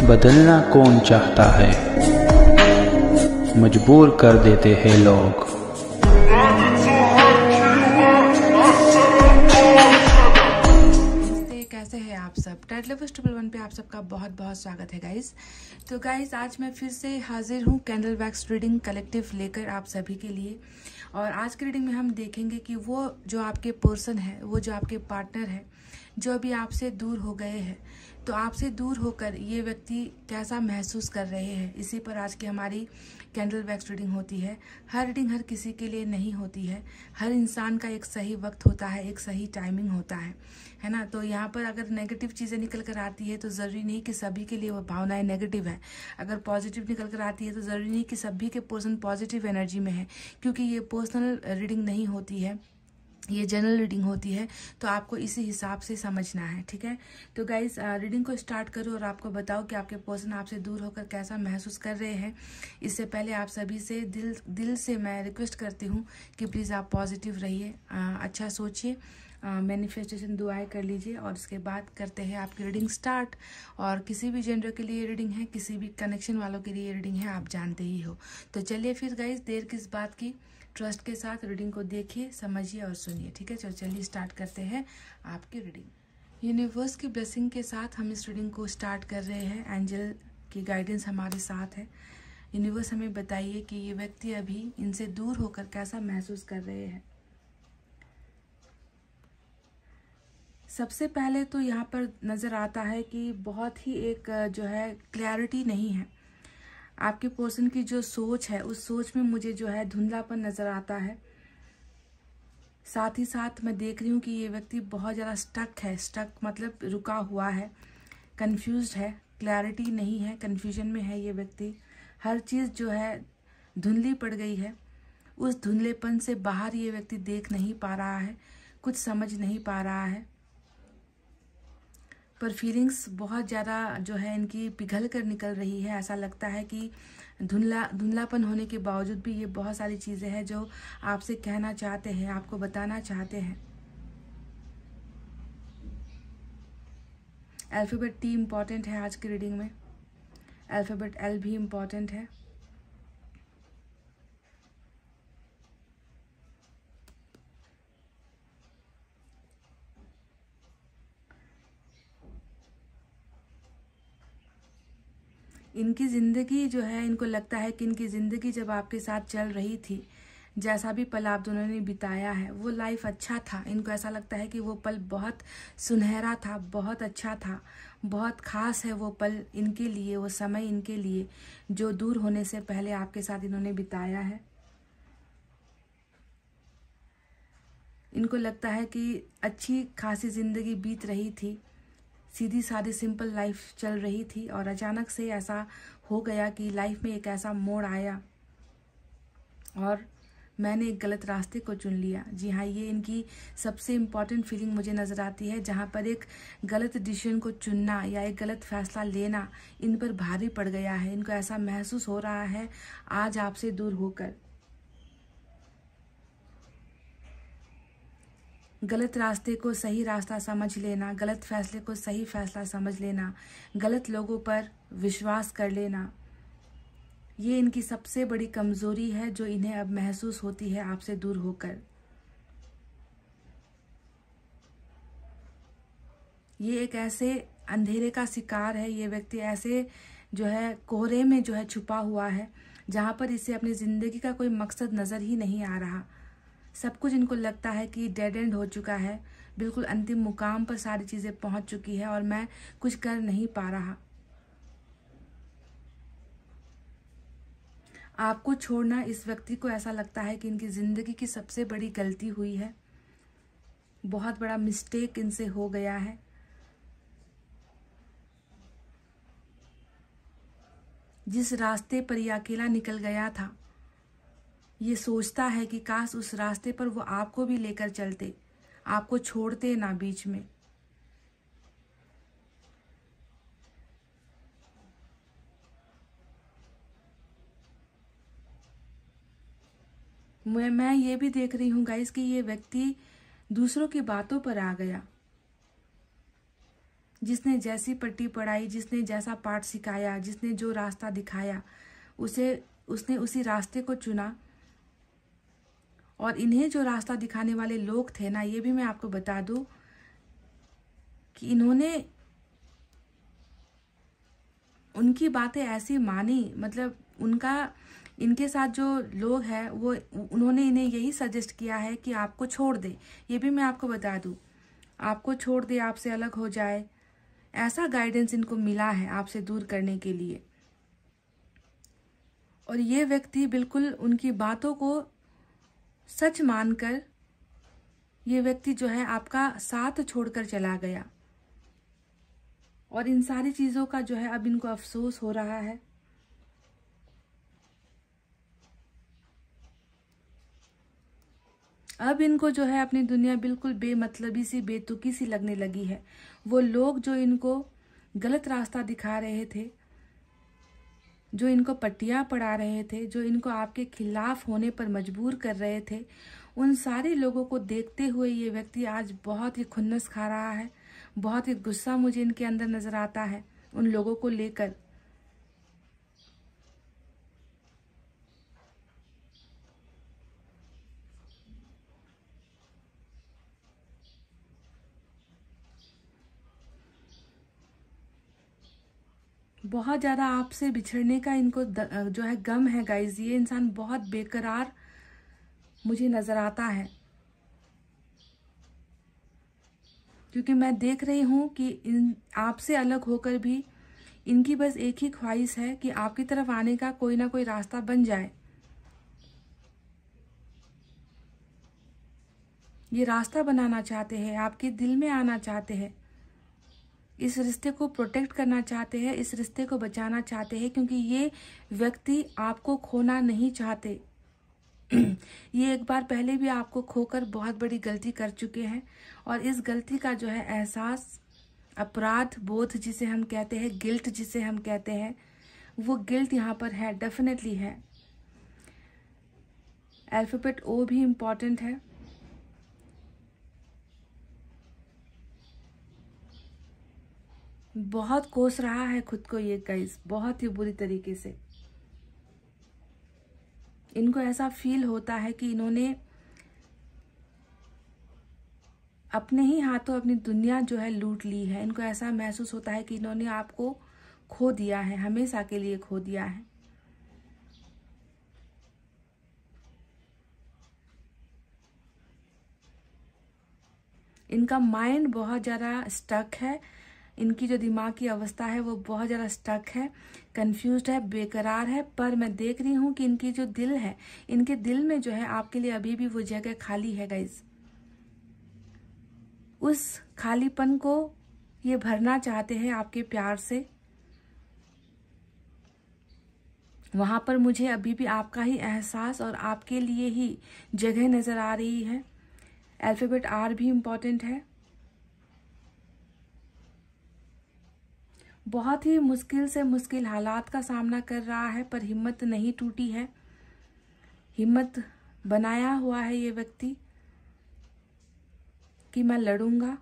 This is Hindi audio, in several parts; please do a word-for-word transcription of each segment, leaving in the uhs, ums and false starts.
बदलना कौन चाहता है, मजबूर कर देते हैं लोग। कैसे हैं आप सब? टेट लवर्स ट्रिपल वन पे आप सबका बहुत बहुत स्वागत है गाइस। तो गाइस आज मैं फिर से हाजिर हूँ कैंडल वैक्स रीडिंग कलेक्टिव लेकर आप सभी के लिए। और आज की रीडिंग में हम देखेंगे कि वो जो आपके पर्सन है, वो जो आपके पार्टनर है, जो अभी आपसे दूर हो गए हैं, तो आपसे दूर होकर ये व्यक्ति कैसा महसूस कर रहे हैं, इसी पर आज की हमारी कैंडल वैक्स रीडिंग होती है। हर रीडिंग हर किसी के लिए नहीं होती है। हर इंसान का एक सही वक्त होता है, एक सही टाइमिंग होता है, है ना। तो यहाँ पर अगर नेगेटिव चीज़ें निकल कर आती है तो ज़रूरी नहीं कि सभी के लिए वो भावनाएं नेगेटिव है। अगर पॉजिटिव निकल कर आती है तो ज़रूरी नहीं कि सभी के पर्सन पॉजिटिव एनर्जी में है, क्योंकि ये पर्सनल रीडिंग नहीं होती है, ये जनरल रीडिंग होती है। तो आपको इसी हिसाब से समझना है, ठीक है। तो गाइज रीडिंग को स्टार्ट करो और आपको बताओ कि आपके पर्सन आपसे दूर होकर कैसा महसूस कर रहे हैं। इससे पहले आप सभी से दिल दिल से मैं रिक्वेस्ट करती हूँ कि प्लीज़ आप पॉजिटिव रहिए, अच्छा सोचिए, मैनिफेस्टेशन दुआएं कर लीजिए और उसके बाद करते हैं आपकी रीडिंग स्टार्ट। और किसी भी जेंडर के लिए रीडिंग है, किसी भी कनेक्शन वालों के लिए रीडिंग है, आप जानते ही हो। तो चलिए फिर गाइज, देर किस बात की, ट्रस्ट के साथ रीडिंग को देखिए, समझिए और सुनिए, ठीक है। चलो चलिए स्टार्ट करते हैं आपकी रीडिंग। यूनिवर्स की ब्लेसिंग के साथ हम इस रीडिंग को स्टार्ट कर रहे हैं। एंजल की गाइडेंस हमारे साथ है। यूनिवर्स हमें बताइए कि ये व्यक्ति अभी इनसे दूर होकर कैसा महसूस कर रहे हैं। सबसे पहले तो यहाँ पर नज़र आता है कि बहुत ही एक जो है क्लैरिटी नहीं है। आपके पर्सन की जो सोच है, उस सोच में मुझे जो है धुंधलापन नज़र आता है। साथ ही साथ मैं देख रही हूँ कि ये व्यक्ति बहुत ज़्यादा स्टक है। स्टक मतलब रुका हुआ है, कंफ्यूज्ड है, क्लैरिटी नहीं है, कंफ्यूजन में है ये व्यक्ति। हर चीज़ जो है धुंधली पड़ गई है। उस धुंधलेपन से बाहर ये व्यक्ति देख नहीं पा रहा है, कुछ समझ नहीं पा रहा है। पर फीलिंग्स बहुत ज़्यादा जो है इनकी पिघल कर निकल रही है। ऐसा लगता है कि धुंधला धुंधलापन होने के बावजूद भी ये बहुत सारी चीज़ें हैं जो आपसे कहना चाहते हैं, आपको बताना चाहते हैं। अल्फ़ाबेट टी इम्पॉर्टेंट है आज की रीडिंग में। अल्फ़ाबेट एल भी इम्पॉर्टेंट है। इनकी ज़िंदगी जो है, इनको लगता है कि इनकी ज़िंदगी जब आपके साथ चल रही थी, जैसा भी पल आप दोनों ने बिताया है, वो लाइफ अच्छा था। इनको ऐसा लगता है कि वो पल बहुत सुनहरा था, बहुत अच्छा था, बहुत ख़ास है वो पल इनके लिए, वो समय इनके लिए जो दूर होने से पहले आपके साथ इन्होंने बिताया है। इनको लगता है कि अच्छी खासी ज़िंदगी बीत रही थी, सीधी सादी सिंपल लाइफ चल रही थी, और अचानक से ऐसा हो गया कि लाइफ में एक ऐसा मोड़ आया और मैंने एक गलत रास्ते को चुन लिया। जी हाँ, ये इनकी सबसे इम्पॉर्टेंट फीलिंग मुझे नज़र आती है, जहाँ पर एक गलत डिसीजन को चुनना या एक गलत फैसला लेना इन पर भारी पड़ गया है। इनको ऐसा महसूस हो रहा है आज आपसे दूर होकर। गलत रास्ते को सही रास्ता समझ लेना, गलत फैसले को सही फैसला समझ लेना, गलत लोगों पर विश्वास कर लेना, ये इनकी सबसे बड़ी कमज़ोरी है जो इन्हें अब महसूस होती है आपसे दूर होकर। ये एक ऐसे अंधेरे का शिकार है। ये व्यक्ति ऐसे जो है कोहरे में जो है छुपा हुआ है, जहाँ पर इसे अपनी ज़िंदगी का कोई मकसद नज़र ही नहीं आ रहा। सब कुछ इनको लगता है कि डेड एंड हो चुका है, बिल्कुल अंतिम मुकाम पर सारी चीज़ें पहुंच चुकी है और मैं कुछ कर नहीं पा रहा। आपको छोड़ना इस व्यक्ति को ऐसा लगता है कि इनकी ज़िंदगी की सबसे बड़ी गलती हुई है, बहुत बड़ा मिस्टेक इनसे हो गया है। जिस रास्ते पर ये अकेला निकल गया था, ये सोचता है कि काश उस रास्ते पर वो आपको भी लेकर चलते, आपको छोड़ते ना बीच में। मैं मैं ये भी देख रही हूँ गाइस कि ये व्यक्ति दूसरों की बातों पर आ गया। जिसने जैसी पट्टी पढ़ाई, जिसने जैसा पाठ सिखाया, जिसने जो रास्ता दिखाया, उसे उसने उसी रास्ते को चुना। और इन्हें जो रास्ता दिखाने वाले लोग थे ना, ये भी मैं आपको बता दूं कि इन्होंने उनकी बातें ऐसी मानी, मतलब उनका इनके साथ जो लोग हैं वो उन्होंने इन्हें यही सजेस्ट किया है कि आपको छोड़ दे। ये भी मैं आपको बता दूं, आपको छोड़ दे, आपसे अलग हो जाए, ऐसा गाइडेंस इनको मिला है आपसे दूर करने के लिए। और ये व्यक्ति बिल्कुल उनकी बातों को सच मानकर ये व्यक्ति जो है आपका साथ छोड़कर चला गया। और इन सारी चीजों का जो है अब इनको अफसोस हो रहा है। अब इनको जो है अपनी दुनिया बिल्कुल बेमतलबी सी, बेतुकी सी लगने लगी है। वो लोग जो इनको गलत रास्ता दिखा रहे थे, जो इनको पट्टियां पढ़ा रहे थे, जो इनको आपके खिलाफ होने पर मजबूर कर रहे थे, उन सारे लोगों को देखते हुए ये व्यक्ति आज बहुत ही खुन्नस खा रहा है। बहुत ही गुस्सा मुझे इनके अंदर नजर आता है उन लोगों को लेकर। बहुत ज्यादा आपसे बिछड़ने का इनको जो है गम है गाइज। ये इंसान बहुत बेकरार मुझे नजर आता है, क्योंकि मैं देख रही हूं कि इन आपसे अलग होकर भी इनकी बस एक ही ख्वाहिश है कि आपकी तरफ आने का कोई ना कोई रास्ता बन जाए। ये रास्ता बनाना चाहते हैं, आपके दिल में आना चाहते हैं, इस रिश्ते को प्रोटेक्ट करना चाहते हैं, इस रिश्ते को बचाना चाहते हैं, क्योंकि ये व्यक्ति आपको खोना नहीं चाहते। ये एक बार पहले भी आपको खोकर बहुत बड़ी गलती कर चुके हैं। और इस गलती का जो है एहसास, अपराध बोध जिसे हम कहते हैं, गिल्ट जिसे हम कहते हैं, वो गिल्ट यहाँ पर है, डेफिनेटली है। अल्फाबेट ओ भी इम्पॉर्टेंट है। बहुत कोस रहा है खुद को ये गाइस, बहुत ही बुरी तरीके से। इनको ऐसा फील होता है कि इन्होंने अपने ही हाथों अपनी दुनिया जो है लूट ली है। इनको ऐसा महसूस होता है कि इन्होंने आपको खो दिया है, हमेशा के लिए खो दिया है। इनका माइंड बहुत ज्यादा स्टक है, इनकी जो दिमाग की अवस्था है वो बहुत ज़्यादा स्टक है, कंफ्यूज्ड है, बेकरार है। पर मैं देख रही हूँ कि इनकी जो दिल है, इनके दिल में जो है आपके लिए अभी भी वो जगह खाली है गाइज। उस खालीपन को ये भरना चाहते हैं आपके प्यार से। वहां पर मुझे अभी भी आपका ही एहसास और आपके लिए ही जगह नजर आ रही है। अल्फाबेट आर भी इम्पोर्टेंट है। बहुत ही मुश्किल से मुश्किल हालात का सामना कर रहा है, पर हिम्मत नहीं टूटी है। हिम्मत बनाया हुआ है ये व्यक्ति कि मैं लड़ूंगा।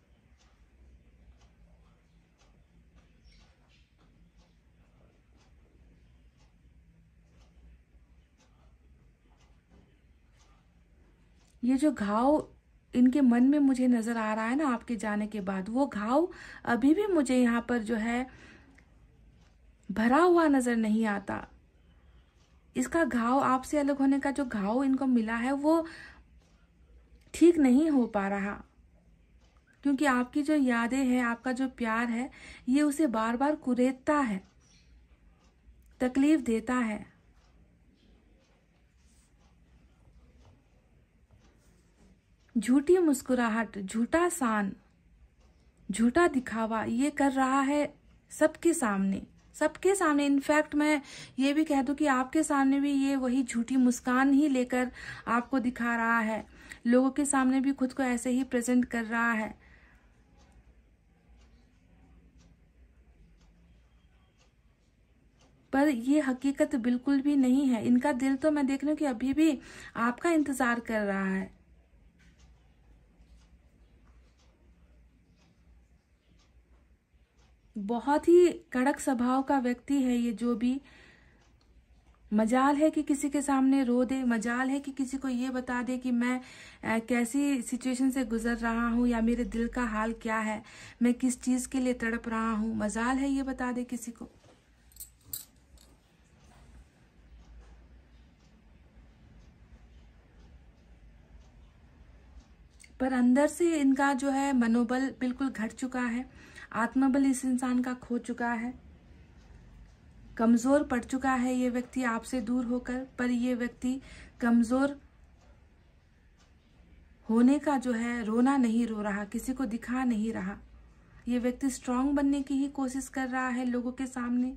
ये जो घाव इनके मन में मुझे नजर आ रहा है ना आपके जाने के बाद, वो घाव अभी भी मुझे यहाँ पर जो है भरा हुआ नजर नहीं आता। इसका घाव, आपसे अलग होने का जो घाव इनको मिला है, वो ठीक नहीं हो पा रहा, क्योंकि आपकी जो यादें हैं, आपका जो प्यार है, ये उसे बार बार कुरेदता है, तकलीफ देता है। झूठी मुस्कुराहट, झूठा सान, झूठा दिखावा ये कर रहा है सबके सामने, सबके सामने। इनफैक्ट मैं ये भी कह दूं कि आपके सामने भी ये वही झूठी मुस्कान ही लेकर आपको दिखा रहा है। लोगों के सामने भी खुद को ऐसे ही प्रेजेंट कर रहा है। पर ये हकीकत बिल्कुल भी नहीं है। इनका दिल तो मैं देख रही हूँ कि अभी भी आपका इंतजार कर रहा है। बहुत ही कड़क स्वभाव का व्यक्ति है ये। जो भी मजाल है कि किसी के सामने रो दे, मजाल है कि किसी को ये बता दे कि मैं आ, कैसी सिचुएशन से गुजर रहा हूँ या मेरे दिल का हाल क्या है, मैं किस चीज के लिए तड़प रहा हूँ, मजाल है ये बता दे किसी को। पर अंदर से इनका जो है मनोबल बिल्कुल घट चुका है, आत्मबल इस इंसान का खो चुका है, कमजोर पड़ चुका है ये व्यक्ति आपसे दूर होकर। पर ये व्यक्ति कमजोर होने का जो है रोना नहीं रो रहा, किसी को दिखा नहीं रहा। ये व्यक्ति स्ट्रांग बनने की ही कोशिश कर रहा है लोगों के सामने।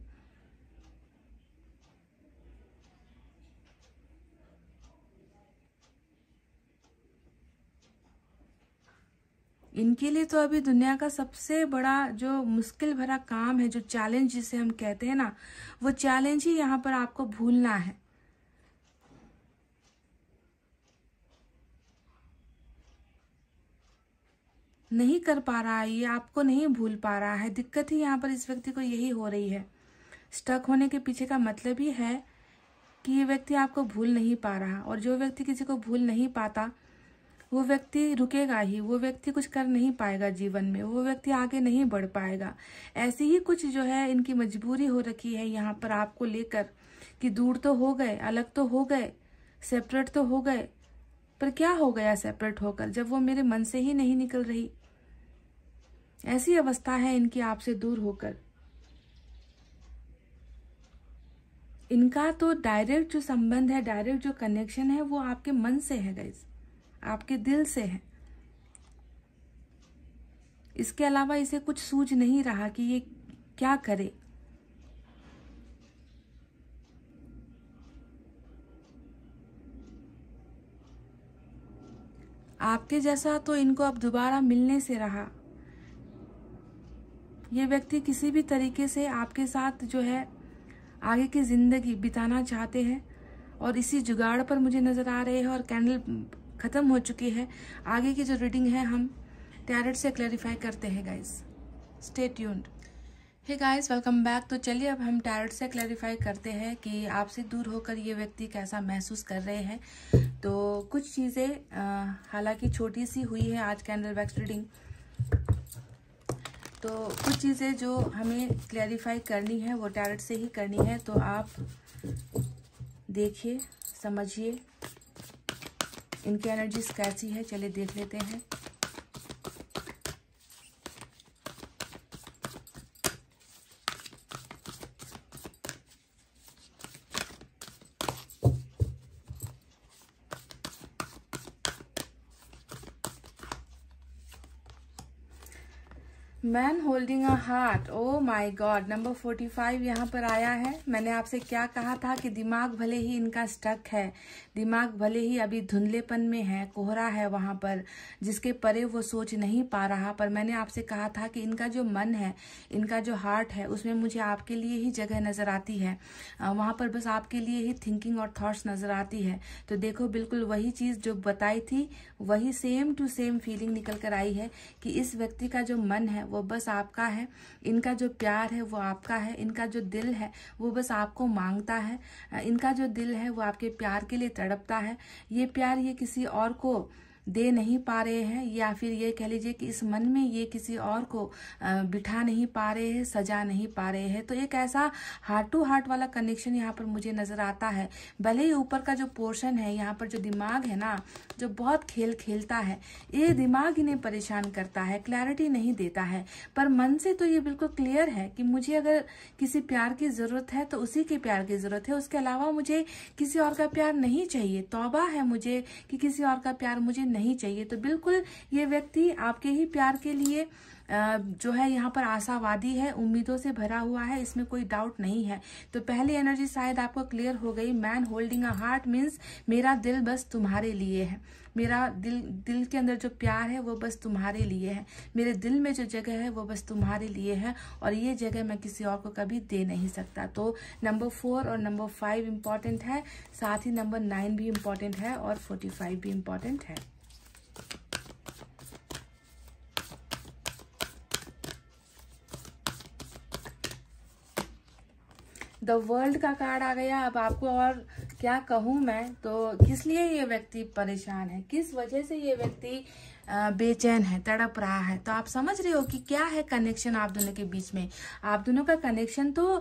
इनके लिए तो अभी दुनिया का सबसे बड़ा जो मुश्किल भरा काम है, जो चैलेंज जिसे हम कहते हैं ना, वो चैलेंज ही यहाँ पर आपको भूलना है। नहीं कर पा रहा है ये, आपको नहीं भूल पा रहा है। दिक्कत ही यहाँ पर इस व्यक्ति को यही हो रही है। स्टक होने के पीछे का मतलब ही है कि ये व्यक्ति आपको भूल नहीं पा रहा, और जो व्यक्ति किसी को भूल नहीं पाता वो व्यक्ति रुकेगा ही, वो व्यक्ति कुछ कर नहीं पाएगा जीवन में, वो व्यक्ति आगे नहीं बढ़ पाएगा। ऐसी ही कुछ जो है इनकी मजबूरी हो रखी है यहाँ पर आपको लेकर कि दूर तो हो गए, अलग तो हो गए, सेपरेट तो हो गए, पर क्या हो गया सेपरेट होकर जब वो मेरे मन से ही नहीं निकल रही। ऐसी अवस्था है इनकी आपसे दूर होकर। इनका तो डायरेक्ट जो संबंध है, डायरेक्ट जो कनेक्शन है, वो आपके मन से है गाइस, आपके दिल से है। इसके अलावा इसे कुछ सूझ नहीं रहा कि ये क्या करे। आपके जैसा तो इनको अब दोबारा मिलने से रहा। ये व्यक्ति किसी भी तरीके से आपके साथ जो है आगे की जिंदगी बिताना चाहते हैं, और इसी जुगाड़ पर मुझे नजर आ रहे हैं। और कैंडल खत्म हो चुकी है। आगे की जो रीडिंग है हम टैरोट से क्लैरिफाई करते हैं guys. Stay tuned. Hey guys, welcome back. तो चलिए अब हम टैरोट से क्लैरिफाई करते हैं कि आपसे दूर होकर ये व्यक्ति कैसा महसूस कर रहे हैं। तो कुछ चीज़ें हालांकि छोटी सी हुई है आज कैंडल वैक्स रीडिंग, तो कुछ चीज़ें जो हमें क्लैरिफाई करनी है वो टैरोट से ही करनी है। तो आप देखिए, समझिए इनकी एनर्जीज कैसी है। चलिए देख लेते हैं। Man holding a heart, oh my god, number forty five यहाँ पर आया है। मैंने आपसे क्या कहा था कि दिमाग भले ही इनका स्टक है, दिमाग भले ही अभी धुंधलेपन में है, कोहरा है वहां पर जिसके परे वो सोच नहीं पा रहा, पर मैंने आपसे कहा था कि इनका जो मन है, इनका जो हार्ट है, उसमें मुझे आपके लिए ही जगह नजर आती है। वहां पर बस आपके लिए ही थिंकिंग और थॉट्स नजर आती है। तो देखो, बिल्कुल वही चीज जो बताई थी वही सेम टू सेम फीलिंग निकल कर आई है कि इस व्यक्ति का जो मन है वो बस आपका है, इनका जो प्यार है वो आपका है, इनका जो दिल है वो बस आपको मांगता है, इनका जो दिल है वो आपके प्यार के लिए तड़पता है। ये प्यार ये किसी और को दे नहीं पा रहे हैं, या फिर ये कह लीजिए कि इस मन में ये किसी और को बिठा नहीं पा रहे हैं, सजा नहीं पा रहे हैं। तो एक ऐसा हार्ट टू हार्ट वाला कनेक्शन यहाँ पर मुझे नजर आता है। भले ही ऊपर का जो पोर्शन है, यहाँ पर जो दिमाग है ना, जो बहुत खेल खेलता है, ये दिमाग इन्हें परेशान करता है, क्लैरिटी नहीं देता है। पर मन से तो ये बिल्कुल क्लियर है कि मुझे अगर किसी प्यार की जरूरत है तो उसी के प्यार की जरूरत है, उसके अलावा मुझे किसी और का प्यार नहीं चाहिए। तौबा है मुझे कि किसी और का प्यार मुझे नहीं चाहिए। तो बिल्कुल ये व्यक्ति आपके ही प्यार के लिए जो है यहाँ पर आशावादी है, उम्मीदों से भरा हुआ है, इसमें कोई डाउट नहीं है। तो पहली एनर्जी शायद आपको क्लियर हो गई। Man holding a heart means मेरा दिल बस तुम्हारे लिए है, मेरा दिल दिल के अंदर जो प्यार है वो बस तुम्हारे लिए है, मेरे दिल में जो जगह है वो बस तुम्हारे लिए है, और ये जगह मैं किसी और को कभी दे नहीं सकता। तो नंबर फोर और नंबर फाइव इम्पॉर्टेंट है, साथ ही नंबर नाइन भी इम्पॉर्टेंट है, और फोर्टी फाइव भी इम्पॉर्टेंट है। द वर्ल्ड का कार्ड आ गया। अब आपको और क्या कहूँ मैं, तो किस लिए ये व्यक्ति परेशान है, किस वजह से ये व्यक्ति बेचैन है, तड़प रहा है। तो आप समझ रहे हो कि क्या है कनेक्शन आप दोनों के बीच में। आप दोनों का कनेक्शन तो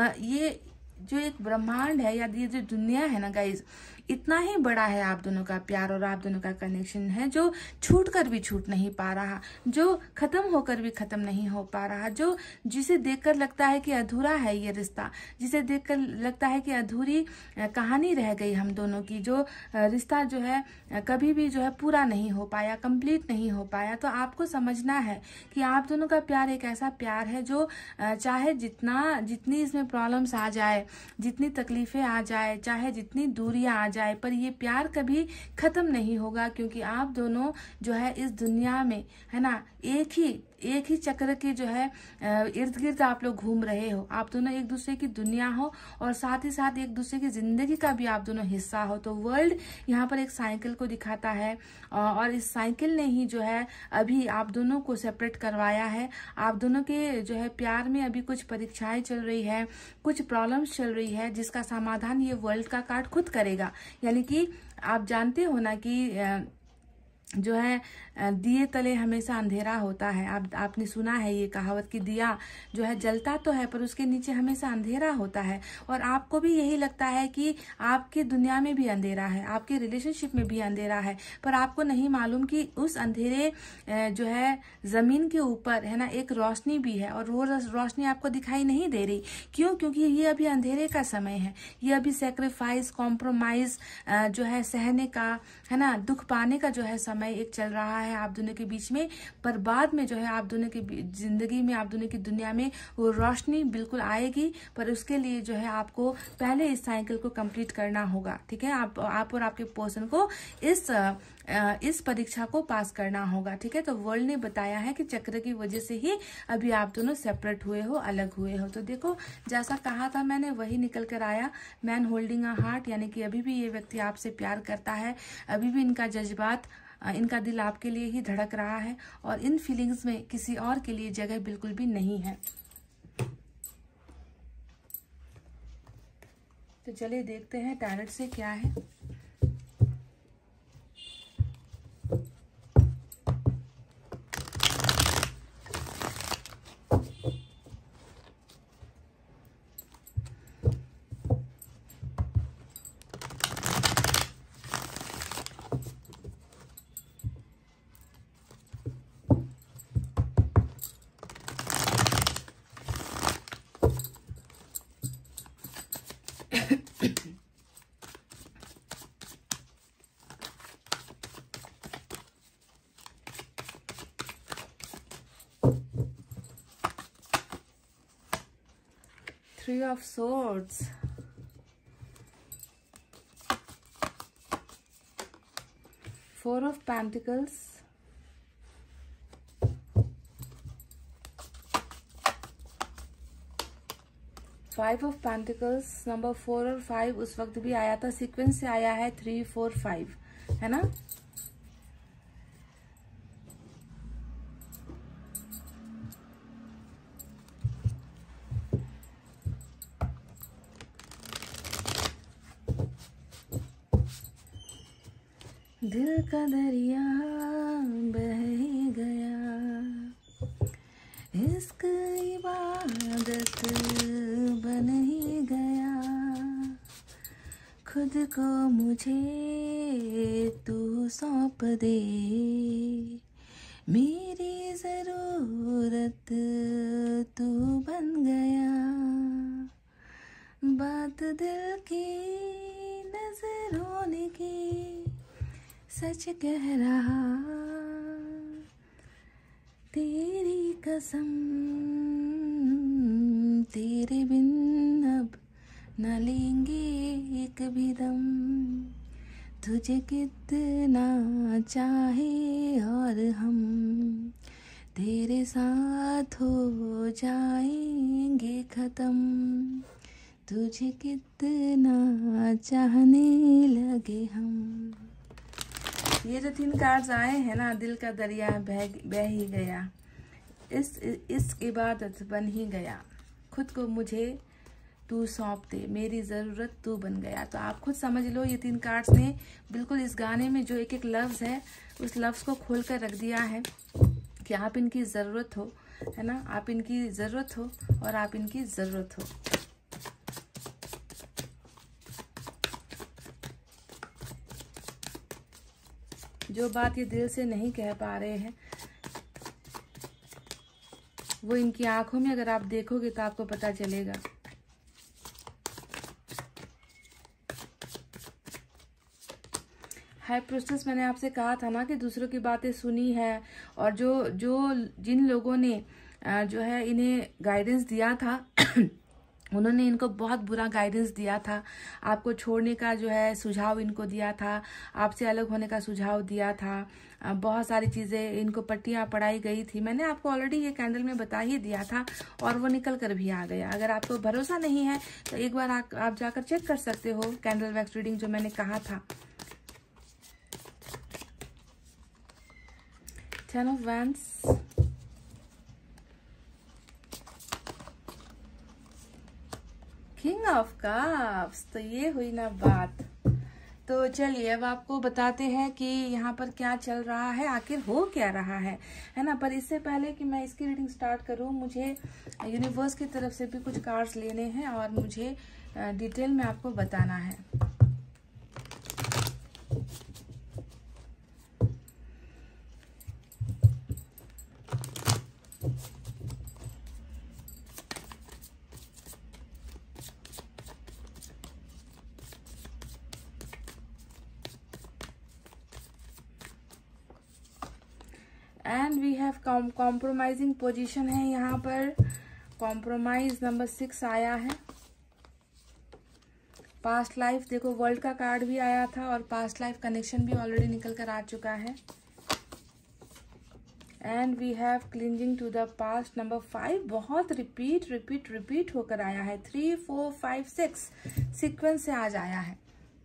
ये जो एक ब्रह्मांड है या ये जो दुनिया है ना गाइज, इतना ही बड़ा है आप दोनों का प्यार और आप दोनों का कनेक्शन है, जो छूट कर भी छूट नहीं पा रहा, जो खत्म होकर भी खत्म नहीं हो पा रहा, जो जिसे देखकर लगता है कि अधूरा है ये रिश्ता, जिसे देखकर लगता है कि अधूरी कहानी रह गई हम दोनों की, जो रिश्ता जो है कभी भी जो है पूरा नहीं हो पाया, कंप्लीट नहीं हो पाया। तो आपको समझना है कि आप दोनों का प्यार एक ऐसा प्यार है जो चाहे जितना जितनी इसमें प्रॉब्लम्स आ जाए, जितनी तकलीफें आ जाए, चाहे जितनी दूरियां आ जाए, पर ये प्यार कभी खत्म नहीं होगा, क्योंकि आप दोनों जो है इस दुनिया में है ना एक ही एक ही चक्र के जो है इर्द गिर्द आप लोग घूम रहे हो। आप दोनों एक दूसरे की दुनिया हो और साथ ही साथ एक दूसरे की जिंदगी का भी आप दोनों हिस्सा हो। तो वर्ल्ड यहाँ पर एक साइकिल को दिखाता है और इस साइकिल ने ही जो है अभी आप दोनों को सेपरेट करवाया है। आप दोनों के जो है प्यार में अभी कुछ परीक्षाएं चल रही है, कुछ प्रॉब्लम्स चल रही है, जिसका समाधान ये वर्ल्ड का कार्ड खुद करेगा। यानी कि आप जानते हो ना कि जो है दिए तले हमेशा अंधेरा होता है। आप आपने सुना है ये कहावत कि दिया जो है जलता तो है पर उसके नीचे हमेशा अंधेरा होता है। और आपको भी यही लगता है कि आपकी दुनिया में भी अंधेरा है, आपके रिलेशनशिप में भी अंधेरा है, पर आपको नहीं मालूम कि उस अंधेरे जो है जमीन के ऊपर है ना एक रोशनी भी है, और वो रोशनी आपको दिखाई नहीं दे रही। क्यों? क्योंकि ये अभी अंधेरे का समय है, ये अभी सेक्रीफाइस, कॉम्प्रोमाइज जो है सहने का है ना, दुख पाने का जो है समय एक चल रहा है आप दोनों के बीच में। पर बाद में जो है आप दोनों की जिंदगी में, आप दोनों की दुनिया में वो रोशनी बिल्कुल आएगी, पर उसके लिए जो है आपको पहले इस साइकिल को कंप्लीट करना होगा। ठीक है, आप आप और आपके पर्सन को इस इस परीक्षा को पास करना होगा। ठीक है, तो वर्ल्ड ने बताया है कि चक्र की वजह से ही अभी आप दोनों सेपरेट हुए हो, अलग हुए हो। तो देखो जैसा कहा था मैंने वही निकल कर आया, मैन होल्डिंग अ हार्ट, यानी कि अभी भी ये व्यक्ति आपसे प्यार करता है, अभी भी इनका जज्बात, इनका दिल आपके लिए ही धड़क रहा है, और इन फीलिंग्स में किसी और के लिए जगह बिल्कुल भी नहीं है। तो चलिए देखते हैं टैरेट से क्या है। Three of Swords, Four of Pentacles, Five of Pentacles। Number four और फाइव उस वक्त भी आया था, सीक्वेंस से आया है थ्री फोर फाइव, है ना। दिल का दरिया बह ही गया, इश्क इबादत बन ही गया, खुद को मुझे तू सौंप दे, मेरी जरूरत तू बन गया, बात दिल की नजरों ने की, सच कह रहा तेरी कसम, तेरे बिन अब न लेंगे एक भी दम, तुझे कितना चाहे और हम तेरे साथ हो जाएंगे खत्म, तुझे कितना चाहने लगे हम। ये जो तीन कार्ड्स आए हैं ना, दिल का दरिया बह बह ही गया, इस इस इबादत बन ही गया, खुद को मुझे तू सौंप दे, मेरी ज़रूरत तू बन गया। तो आप खुद समझ लो ये तीन कार्ड्स ने बिल्कुल इस गाने में जो एक एक लफ्ज़ है उस लफ्ज़ को खोल कर रख दिया है कि आप इनकी ज़रूरत हो, है ना, आप इनकी ज़रूरत हो और आप इनकी ज़रूरत हो। जो बात ये दिल से नहीं कह पा रहे हैं वो इनकी आंखों में अगर आप देखोगे तो आपको पता चलेगा। हाई प्रोसेस, मैंने आपसे कहा था ना कि दूसरों की बातें सुनी है और जो जो जिन लोगों ने जो है इन्हें गाइडेंस दिया था उन्होंने इनको बहुत बुरा गाइडेंस दिया था। आपको छोड़ने का जो है सुझाव इनको दिया था, आपसे अलग होने का सुझाव दिया था, बहुत सारी चीज़ें इनको पट्टियाँ पढ़ाई गई थी। मैंने आपको ऑलरेडी ये कैंडल में बता ही दिया था और वो निकल कर भी आ गया। अगर आपको भरोसा नहीं है तो एक बार आ, आप जाकर चेक कर सकते हो कैंडल वैक्स रीडिंग जो मैंने कहा था। Ten of wands, king of cups, तो ये हुई ना बात। तो चलिए अब आपको बताते हैं कि यहाँ पर क्या चल रहा है, आखिर हो क्या रहा है, है ना। पर इससे पहले कि मैं इसकी रीडिंग स्टार्ट करूँ, मुझे यूनिवर्स की तरफ से भी कुछ कार्ड्स लेने हैं और मुझे डिटेल में आपको बताना है। And we have compromising position है यहाँ पर, कॉम्प्रोमाइज नंबर सिक्स आया है। पास्ट लाइफ, देखो वर्ल्ड का कार्ड भी आया था और पास्ट लाइफ कनेक्शन भी ऑलरेडी निकल कर आ चुका है। And we have clinging to the past number five, बहुत रिपीट रिपीट रिपीट होकर आया है। Three four five six sequence से आज आया है।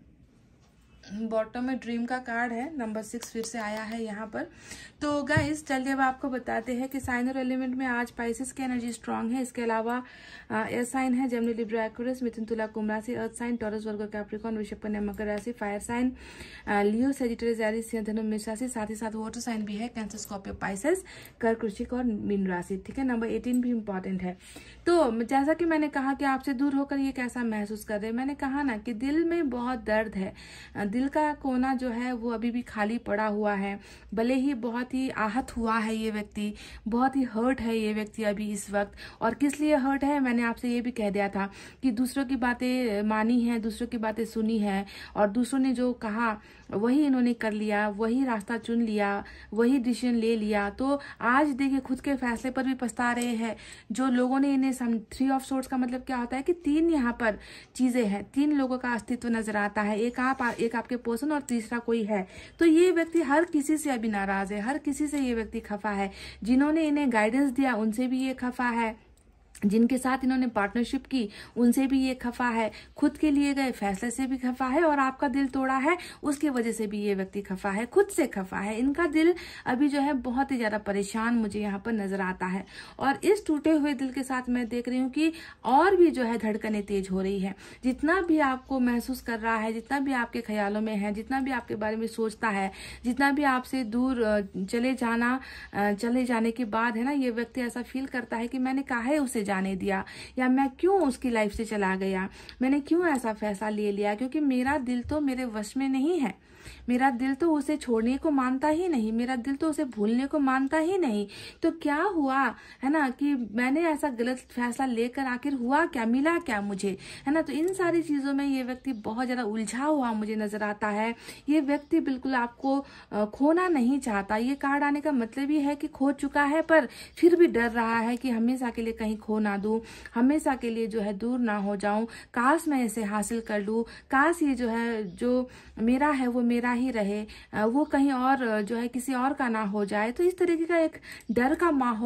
बॉटम में ड्रीम का कार्ड है, नंबर सिक्स फिर से आया है यहाँ पर। तो गाइस चलिए अब आपको बताते हैं कि साइन और एलिमेंट में आज स्पाइसेस की एनर्जी स्ट्रांग है। इसके अलावा एयर साइन है Gemini Libra Aquarius, Mithun Tula Kumbh राशि, earth sign Taurus Virgo Capricorn, Vrishabh Kanya Makar राशि, fire sign Leo Sagittarius Aries Singh Dhanu Mesh राशि, साथ ही साथ वाटर साइन भी है कैंसर स्कॉर्पियो पाइसेस कर्क वृश्चिक और मीन राशि। ठीक है, नंबर एटीन भी इम्पोर्टेंट है। तो जैसा कि मैंने कहा कि आपसे दूर होकर ये कैसा महसूस कर रहे हैं, मैंने कहा ना कि दिल में बहुत दर्द है, दिल का कोना जो है वो अभी भी खाली पड़ा हुआ है। भले ही बहुत ही आहत हुआ है ये व्यक्ति, बहुत ही हर्ट है ये व्यक्ति अभी इस वक्त। और किस लिए हर्ट है, मैंने आपसे ये भी कह दिया था कि दूसरों की बातें मानी है, दूसरों की बातें सुनी है और दूसरों ने जो कहा वही इन्होंने कर लिया, वही रास्ता चुन लिया, वही डिसीजन ले लिया। तो आज देखिए खुद के फैसले पर भी पछता रहे हैं जो लोगों ने इन्हें सम थ्री ऑफ सोर्ट्स का मतलब क्या होता है कि तीन यहाँ पर चीजें हैं, तीन लोगों का अस्तित्व नजर आता है, एक आप एक आपके पर्सन और तीसरा कोई है। तो ये व्यक्ति हर किसी से अभी नाराज है, हर किसी से ये व्यक्ति खफा है। जिन्होंने इन्हें गाइडेंस दिया उनसे भी ये खफा है, जिनके साथ इन्होंने पार्टनरशिप की उनसे भी ये खफा है, खुद के लिए गए फैसले से भी खफा है और आपका दिल तोड़ा है उसकी वजह से भी ये व्यक्ति खफा है, खुद से खफा है। इनका दिल अभी जो है बहुत ही ज्यादा परेशान मुझे यहाँ पर नजर आता है। और इस टूटे हुए दिल के साथ मैं देख रही हूँ कि और भी जो है धड़कनें तेज हो रही है। जितना भी आपको महसूस कर रहा है, जितना भी आपके ख्यालों में है, जितना भी आपके बारे में सोचता है, जितना भी आपसे दूर चले जाना चले जाने के बाद है ना, ये व्यक्ति ऐसा फील करता है कि मैंने काहे उसे जाने दिया, या मैं क्यों उसकी लाइफ से चला गया, मैंने क्यों ऐसा फैसला ले लिया, क्योंकि मेरा दिल तो मेरे वश में नहीं है, मेरा दिल तो उसे छोड़ने को मानता ही नहीं, मेरा दिल तो उसे भूलने को मानता ही नहीं। तो क्या हुआ है ना कि मैंने ऐसा गलत फैसला लेकर आखिर हुआ क्या, मिला क्या मुझे, है ना। तो इन सारी चीजों में ये व्यक्ति बहुत ज्यादा उलझा हुआ मुझे नजर आता है। ये व्यक्ति बिल्कुल आपको खोना नहीं चाहता। ये कार्ड आने का मतलब ये है कि खो चुका है पर फिर भी डर रहा है कि हमेशा के लिए कहीं खो ना दूं, हमेशा के लिए जो है दूर ना हो जाऊं, काश मैं इसे हासिल कर लूं, काश ये जो है जो मेरा है वो मेरा ही रहे, वो कहीं और जो है किसी और का ना हो जाए। तो इस तरीके का एक डर का माहौल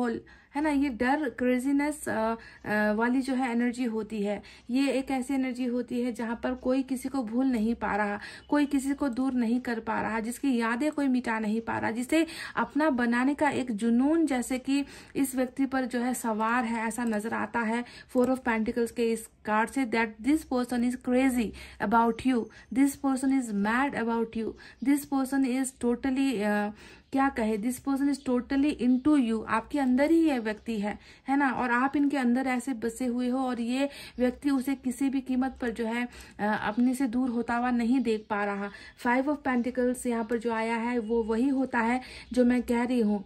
है ना। ये डर, क्रेजीनेस वाली जो है एनर्जी होती है। ये एक ऐसी एनर्जी होती है जहां पर कोई किसी को भूल नहीं पा रहा, कोई किसी को दूर नहीं कर पा रहा, जिसकी यादें कोई मिटा नहीं पा रहा, जिसे अपना बनाने का एक जुनून जैसे कि इस व्यक्ति पर जो है सवार है, ऐसा नजर आता है फोर ऑफ पेंटिकल्स के इस कार्ड से। That this person is crazy about you, this person is mad about you, this person is totally क्या कहे, this person is totally into you. आपके अंदर ही ये व्यक्ति है है ना, और आप इनके अंदर ऐसे बसे हुए हो और ये व्यक्ति उसे किसी भी कीमत पर जो है अपने से दूर होता हुआ नहीं देख पा रहा। फाइव ऑफ पेंटिकल्स यहाँ पर जो आया है वो वही होता है जो मैं कह रही हूँ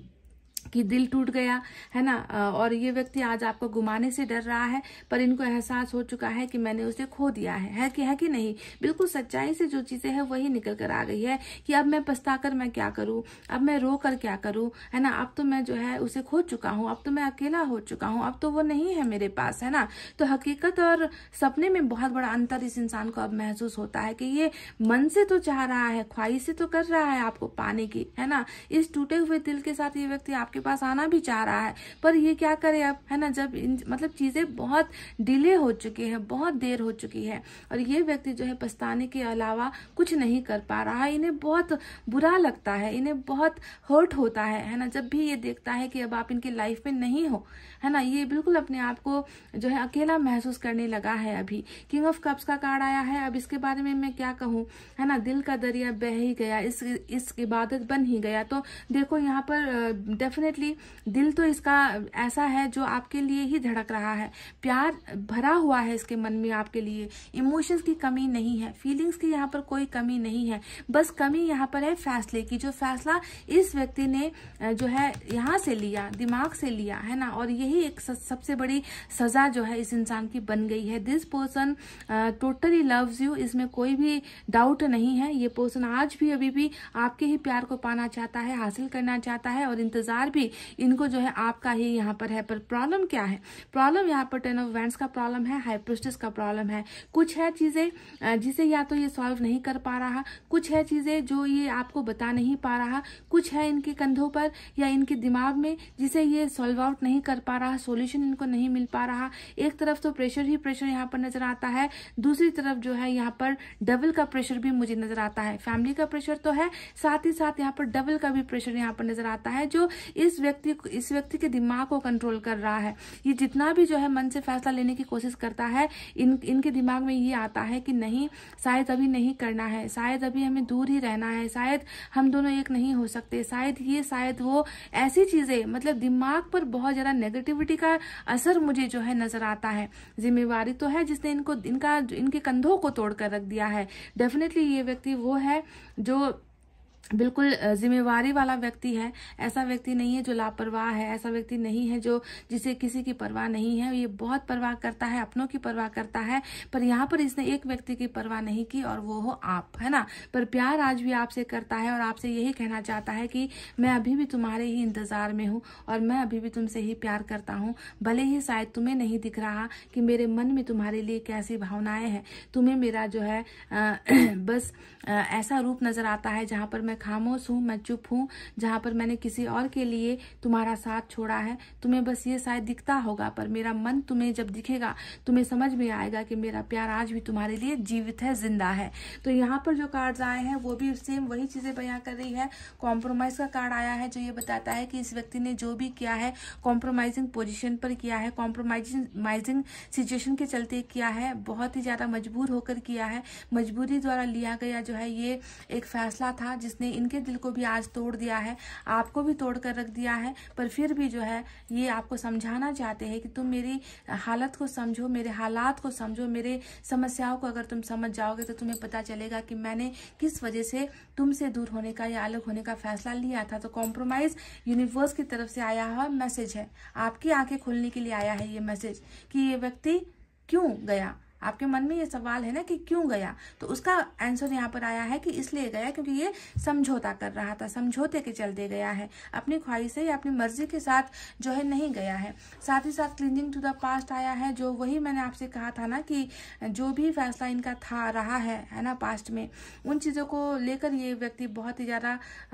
कि दिल टूट गया, है ना। और ये व्यक्ति आज आपको गुमाने से डर रहा है, पर इनको एहसास हो चुका है कि मैंने उसे खो दिया है, है कि है कि नहीं। बिल्कुल सच्चाई से जो चीजें हैं वही निकल कर आ गई है कि अब मैं पछताकर मैं क्या करूं, अब मैं रो कर क्या करूं, है ना। अब तो मैं जो है उसे खो चुका हूं, अब तो मैं अकेला हो चुका हूं, अब तो वो नहीं है मेरे पास, है ना। तो हकीकत और सपने में बहुत बड़ा अंतर इस इंसान को अब महसूस होता है कि ये मन से तो चाह रहा है, ख्वाहिश से तो कर रहा है आपको पाने की, है ना। इस टूटे हुए दिल के साथ ये व्यक्ति आपके पास आना भी चाह रहा है, पर ये क्या करे अब, है ना। जब इन, मतलब चीजें बहुत डिले हो चुकी है, बहुत देर हो चुकी है, और ये व्यक्ति जो है पछताने के अलावा कुछ नहीं कर पा रहा है। इन्हें बहुत बुरा लगता है, इन्हें बहुत हर्ट होता है, है ना, जब भी ये देखता है कि अब आप इनकी लाइफ में नहीं हो, है ना। ये बिल्कुल अपने आप को जो है अकेला महसूस करने लगा है अभी। किंग ऑफ कप्स का कार्ड आया है। अब इसके बारे में मैं क्या कहूँ, है ना। दिल का दरिया बह ही गया, इस इस इबादत बन ही गया। तो देखो यहाँ पर डेफिनेटली दिल तो इसका ऐसा है जो आपके लिए ही धड़क रहा है, प्यार भरा हुआ है इसके मन में आपके लिए, इमोशंस की कमी नहीं है, फीलिंग्स की यहाँ पर कोई कमी नहीं है, बस कमी यहाँ पर है फैसले की। जो फैसला इस व्यक्ति ने जो है यहाँ से लिया, दिमाग से लिया, है ना, और यही एक सबसे बड़ी सजा जो है इस इंसान की बन गई है। This person totally loves you, इसमें कोई भी डाउट नहीं है। ये पर्सन आज भी अभी भी आपके ही प्यार को पाना चाहता है, हासिल करना चाहता है, और इंतजार भी इनको जो है आपका ही यहाँ पर है। पर प्रॉब्लम क्या है, प्रॉब्लम यहाँ पर टेन ऑफ वैंड्स का प्रॉब्लम है, हाई प्रिस्टेस का प्रॉब्लम है। कुछ है चीजें जिसे या तो ये सॉल्व नहीं कर पा रहा, कुछ है चीजें जो ये आपको बता नहीं पा रहा, कुछ है इनके कंधों पर या इनके दिमाग में जिसे ये सॉल्व आउट नहीं कर पा रहा, सोल्यूशन इनको नहीं मिल पा रहा। एक तरफ तो प्रेशर ही प्रेशर यहाँ पर नजर आता है, दूसरी तरफ जो है यहाँ पर डबल का प्रेशर भी मुझे नजर आता है। फैमिली का प्रेशर तो है, साथ ही साथ यहाँ पर डबल का भी प्रेशर यहाँ पर नजर आता है, जो इस व्यक्ति इस व्यक्ति के दिमाग को कंट्रोल कर रहा है। ये जितना भी जो है मन से फैसला लेने की कोशिश करता है, इन इनके दिमाग में ये आता है कि नहीं, शायद अभी नहीं करना है, शायद अभी हमें दूर ही रहना है, शायद हम दोनों एक नहीं हो सकते, शायद ये शायद वो, ऐसी चीजें, मतलब दिमाग पर बहुत ज्यादा नेगेटिविटी का असर मुझे जो है नजर आता है। जिम्मेवारी तो है जिसने इनको इनका इनके कंधों को तोड़ कर रख दिया है। डेफिनेटली ये व्यक्ति वो है जो बिल्कुल जिम्मेवारी वाला व्यक्ति है। ऐसा व्यक्ति नहीं है जो लापरवाह है, ऐसा व्यक्ति नहीं है जो जिसे किसी की परवाह नहीं है। ये बहुत परवाह करता है, अपनों की परवाह करता है, पर यहाँ पर इसने एक व्यक्ति की परवाह नहीं की और वो हो आप, है ना। पर प्यार आज भी आपसे करता है और आपसे यही कहना चाहता है कि मैं अभी भी तुम्हारे ही इंतजार में हूँ और मैं अभी भी तुमसे ही प्यार करता हूँ। भले ही शायद तुम्हें नहीं दिख रहा कि मेरे मन में तुम्हारे लिए कैसी भावनाएं हैं, तुम्हें मेरा जो है आ, बस आ, ऐसा रूप नजर आता है जहाँ पर मैं खामोश हूँ, मैं चुप हूँ, जहाँ पर मैंने किसी और के लिए तुम्हारा साथ छोड़ा है। तुम्हें बस ये शायद दिखता होगा, पर मेरा मन तुम्हें जब दिखेगा तुम्हें समझ में आएगा कि मेरा प्यार आज भी तुम्हारे लिए जीवित है, जिंदा है। तो यहाँ पर जो कार्ड्स आए हैं वो भी सेम वही चीजें बयां कर रही है। कॉम्प्रोमाइज का कार्ड आया है जो ये बताता है कि इस व्यक्ति ने जो भी किया है कॉम्प्रोमाइजिंग पोजिशन पर किया है, कॉम्प्रोमाइजिंग सिचुएशन के चलते किया है, बहुत ही ज्यादा मजबूर होकर किया है। मजबूरी द्वारा लिया गया जो है ये एक फैसला था जिसने इनके दिल को भी आज तोड़ दिया है, आपको भी तोड़ कर रख दिया है। पर फिर भी जो है ये आपको समझाना चाहते हैं कि तुम मेरी हालत को समझो, मेरे हालात को समझो, मेरे समस्याओं को अगर तुम समझ जाओगे तो तुम्हें पता चलेगा कि मैंने किस वजह से तुमसे दूर होने का या अलग होने का फैसला लिया था। तो कॉम्प्रोमाइज यूनिवर्स की तरफ से आया हुआ मैसेज है, आपकी आंखें खोलने के लिए आया है ये मैसेज कि ये व्यक्ति क्यों गया, आपके मन में ये सवाल है ना कि क्यों गया, तो उसका आंसर यहाँ पर आया है कि इसलिए गया क्योंकि ये समझौता कर रहा था, समझौते के चलते गया है, अपनी ख्वाहिश से या अपनी मर्जी के साथ जो है नहीं गया है। साथ ही साथ क्लिंजिंग टू द पास्ट आया है, जो वही मैंने आपसे कहा था ना कि जो भी फैसला इनका था रहा है है ना पास्ट में, उन चीज़ों को लेकर ये व्यक्ति बहुत ही ज़्यादा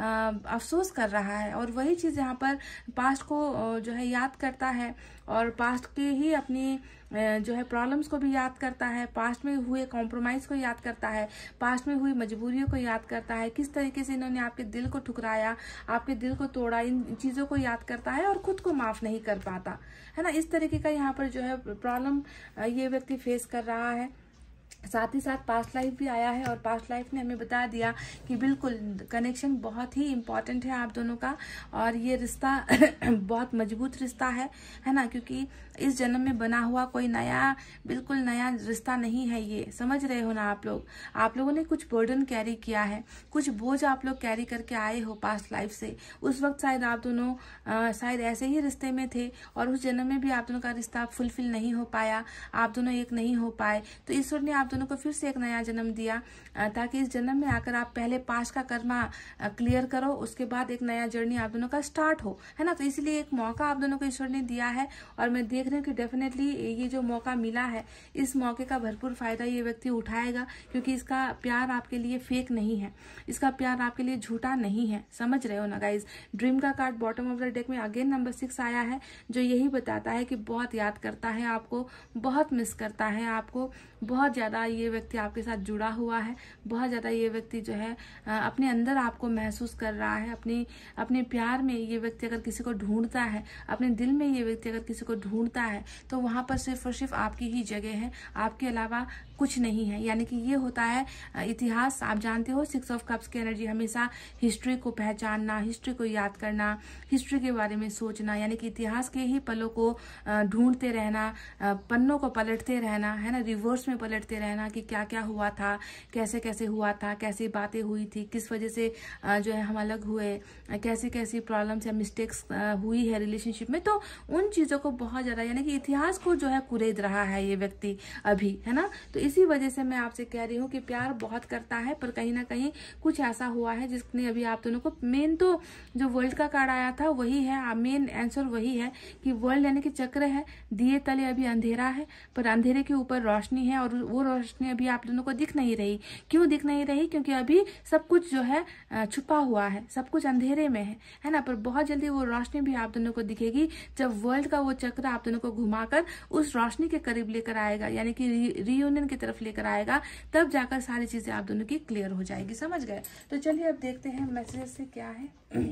अफसोस कर रहा है, और वही चीज़ यहाँ पर पास्ट को जो है याद करता है, और पास्ट की ही अपनी जो है प्रॉब्लम्स को भी याद करता है, पास्ट में हुए कॉम्प्रोमाइज़ को याद करता है, पास्ट में हुई मजबूरियों को याद करता है, किस तरीके से इन्होंने आपके दिल को ठुकराया, आपके दिल को तोड़ा, इन चीज़ों को याद करता है और खुद को माफ़ नहीं कर पाता है ना। इस तरीके का यहाँ पर जो है प्रॉब्लम ये व्यक्ति फेस कर रहा है। साथ ही साथ पास्ट लाइफ भी आया है, और पास्ट लाइफ ने हमें बता दिया कि बिल्कुल कनेक्शन बहुत ही इम्पॉर्टेंट है आप दोनों का, और ये रिश्ता बहुत मजबूत रिश्ता है है ना, क्योंकि इस जन्म में बना हुआ कोई नया बिल्कुल नया रिश्ता नहीं है ये, समझ रहे हो ना आप लोग। आप लोगों ने कुछ बर्डन कैरी किया है, कुछ बोझ आप लोग कैरी करके आए हो पास्ट लाइफ से। उस वक्त शायद आप दोनों आ, शायद ऐसे ही रिश्ते में थे, और उस जन्म में भी आप दोनों का रिश्ता फुलफिल नहीं हो पाया, आप दोनों एक नहीं हो पाए, तो ईश्वर ने आप दोनों को फिर से एक नया जन्म दिया, ताकि इस जन्म में आकर आप पहले पास्ट का कर्मा क्लियर करो, उसके बाद एक नया जर्नी आप दोनों का स्टार्ट हो, है ना। तो इसलिए एक मौका आप दोनों को ईश्वर ने दिया है, और मैं देख रही हूँ कि डेफिनेटली ये जो मौका मिला है, इस मौके का भरपूर फायदा ये व्यक्ति उठाएगा, क्योंकि इसका प्यार आपके लिए फेक नहीं है, इसका प्यार आपके लिए झूठा नहीं है, समझ रहे हो ना गाइज। ड्रीम का card bottom of the deck में अगेन नंबर सिक्स आया है, जो यही बताता है कि बहुत याद करता है आपको, बहुत मिस करता है आपको, बहुत ज्यादा ये व्यक्ति आपके साथ जुड़ा हुआ है, बहुत ज्यादा ये व्यक्ति जो है अपने अंदर आपको महसूस कर रहा है, अपनी अपने प्यार में ये व्यक्ति अगर किसी को ढूंढता है, अपने दिल में ये व्यक्ति अगर किसी को ढूंढता है, तो वहां पर सिर्फ और सिर्फ आपकी ही जगह है, आपके अलावा कुछ नहीं है। यानी कि ये होता है इतिहास, आप जानते हो सिक्स ऑफ कप्स की एनर्जी हमेशा हिस्ट्री को पहचानना, हिस्ट्री को याद करना, हिस्ट्री के बारे में सोचना, यानी कि इतिहास के ही पलों को ढूंढते रहना, पन्नों को पलटते रहना, है ना, रिवर्स में पलटते रहना कि क्या क्या हुआ था, कैसे कैसे हुआ था, कैसी बातें हुई थी, किस वजह से जो है हम अलग हुए, कैसी कैसी प्रॉब्लम्स या मिस्टेक्स हुई है रिलेशनशिप में। तो उन चीजों को बहुत ज्यादा, यानी कि इतिहास को जो है कुरेद रहा है ये व्यक्ति अभी, है ना। तो इसी वजह से मैं आपसे कह रही हूँ कि प्यार बहुत करता है, पर कहीं ना कहीं कुछ ऐसा हुआ है जिसने अभी आप दोनों को, मेन तो जो वर्ल्ड का कार्ड आया था वही है, मेन आंसर वही है कि वर्ल्ड यानी कि चक्र है, दिए तले अभी अंधेरा है, पर अंधेरे के ऊपर रोशनी है, और वो रोशनी अभी आप दोनों को दिख नहीं रही। क्यों दिख नहीं रही? क्योंकि अभी सब कुछ जो है छुपा हुआ है, सब कुछ अंधेरे में है, है ना। पर बहुत जल्दी वो रोशनी भी आप दोनों को दिखेगी, जब वर्ल्ड का वो चक्र आप दोनों को घुमाकर उस रोशनी के करीब लेकर आएगा, यानी कि रियूनियन की तरफ लेकर आएगा, तब जाकर सारी चीजें आप दोनों की क्लियर हो जाएगी, समझ गए। तो चलिए अब देखते हैं मैसेज से क्या है।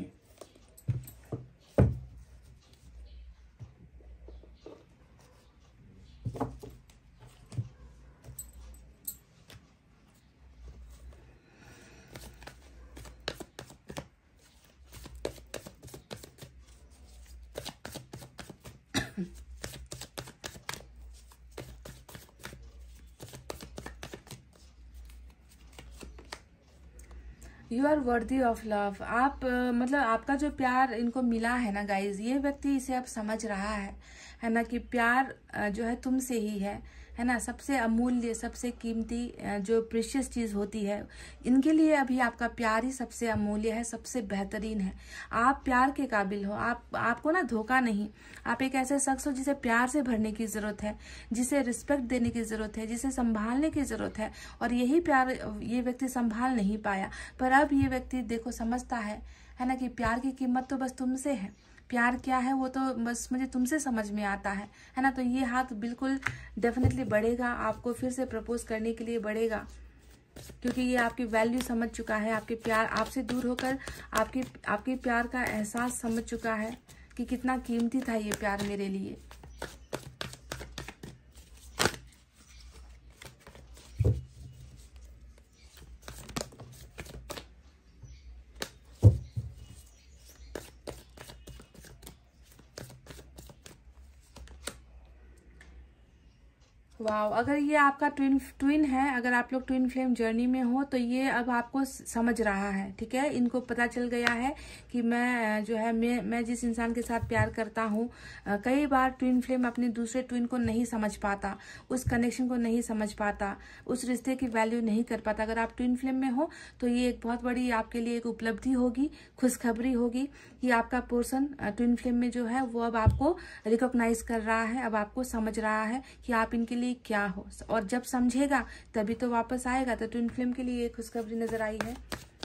You are worthy of love. आप मतलब आपका जो प्यार इनको मिला है ना गाइज, ये व्यक्ति इसे अब समझ रहा है है ना, कि प्यार जो है तुमसे ही है है ना। सबसे अमूल्य, सबसे कीमती जो प्रीशियस चीज होती है, इनके लिए अभी आपका प्यार ही सबसे अमूल्य है, सबसे बेहतरीन है। आप प्यार के काबिल हो, आप आपको ना धोखा नहीं, आप एक ऐसे शख्स हो जिसे प्यार से भरने की जरूरत है, जिसे रिस्पेक्ट देने की जरूरत है, जिसे संभालने की जरूरत है, और यही प्यार ये व्यक्ति संभाल नहीं पाया। पर अब ये व्यक्ति देखो समझता है है ना, कि प्यार की कीमत तो बस तुमसे है, प्यार क्या है वो तो बस मुझे तुमसे समझ में आता है है ना। तो ये हाथ बिल्कुल डेफिनेटली बढ़ेगा, आपको फिर से प्रपोज करने के लिए बढ़ेगा, क्योंकि ये आपकी वैल्यू समझ चुका है, आपके प्यार, आपसे दूर होकर आपके आपके प्यार का एहसास समझ चुका है कि कितना कीमती था ये प्यार मेरे लिए। वाह, अगर ये आपका ट्विन ट्विन है, अगर आप लोग ट्विन फ्लेम जर्नी में हो तो ये अब आपको समझ रहा है, ठीक है। इनको पता चल गया है कि मैं जो है मैं मैं जिस इंसान के साथ प्यार करता हूँ, कई बार ट्विन फ्लेम अपने दूसरे ट्विन को नहीं समझ पाता, उस कनेक्शन को नहीं समझ पाता, उस रिश्ते की वैल्यू नहीं कर पाता। अगर आप ट्विन फ्लेम में हो तो ये एक बहुत बड़ी आपके लिए एक उपलब्धि होगी, खुशखबरी होगी कि आपका पर्सन ट्विन फ्लेम में जो है वो अब आपको रिकॉग्नाइज कर रहा है, अब आपको समझ रहा है कि आप इनके लिए क्या हो, और जब समझेगा तभी तो वापस आएगा। तो ट्विन फ्लेम के लिए ये खुशखबरी नजर आई है।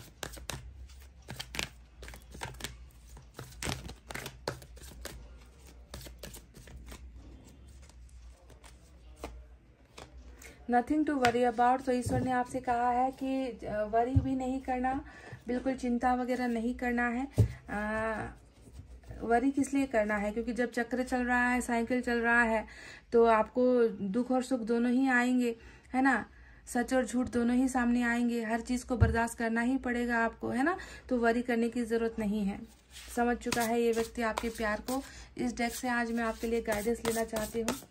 Nothing to worry about. तो ईश्वर ने आपसे कहा है कि वरी भी नहीं करना, बिल्कुल चिंता वगैरह नहीं करना है। आ, वरी किस लिए करना है, क्योंकि जब चक्र चल रहा है, साइकिल चल रहा है, तो आपको दुख और सुख दोनों ही आएंगे, है ना। सच और झूठ दोनों ही सामने आएंगे, हर चीज को बर्दाश्त करना ही पड़ेगा आपको, है ना। तो वरी करने की जरूरत नहीं है। समझ चुका है ये व्यक्ति आपके प्यार को। इस डेक से आज मैं आपके लिए गाइडेंस लेना चाहती हूँ।